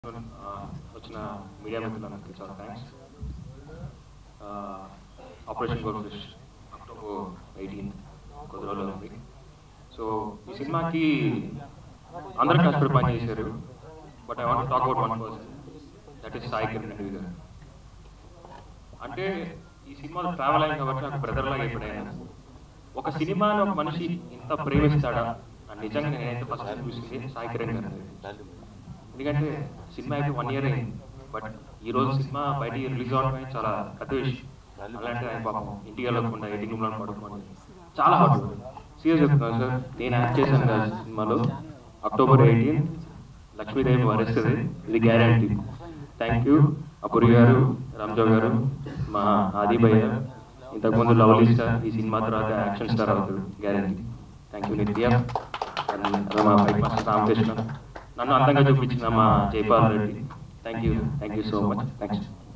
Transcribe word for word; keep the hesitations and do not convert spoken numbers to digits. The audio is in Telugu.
వచ్చిన మీడియా మిత్రులందరికీ చాలా thanks. Operation gold fish October eighteenth కొద్ది రోజులు ఉంది. సో ఈ సినిమాకి అందరూ కష్టపడి పని చేశారు. But I want talk about one person, that is Sai Kiran Reddy garu. అంటే ఈ సినిమాలో ట్రావెల్ అయింది కాబట్టి నాకు బ్రదర్ లాగా ఎప్పుడైనా ఒక సినిమాని ఒక మనిషి ఇంత ప్రేమిస్తాడా అని నిజంగా నేనైతే ఫస్ట్ చూసింది సాయి కిరణ్ గారు. ఎందుకంటే సినిమా అయితే వన్ ఇయర్ అయింది, బట్ ఈ రోజు సినిమా బయట రిలీజ్ అవడం చాలా పెద్ద విషయం. అలాంటి ఆయన పాపం ఇంటికి వెళ్ళకుండా ఎడిటింగ్ రూమ్లో పడుకోండి చాలా హార్డ్. సీరియస్ చెప్తున్నాను సార్, నేను యాక్ట్ చేశాను కదా సినిమాలో. అక్టోబర్ ఎయిటీన్ లక్ష్మీదేవి వరిస్తుంది, ఇది గ్యారంటీ. థ్యాంక్ యూ అపూరి గారు, రామ్జో గారు, మా ఆది భయ్య, ఇంతకుముందు లవ్లీ స్టార్, ఈ సినిమా తర్వాత యాక్షన్ స్టార్ అవుతుంది గ్యారంటీ. థ్యాంక్ యూ నిత్య, మా ఫైట్ మాస్టర్ రామకృష్ణ, నన్ను అందంగా చూపించిన మా Jaipal Reddy. Thank you thank you so much. Thanks.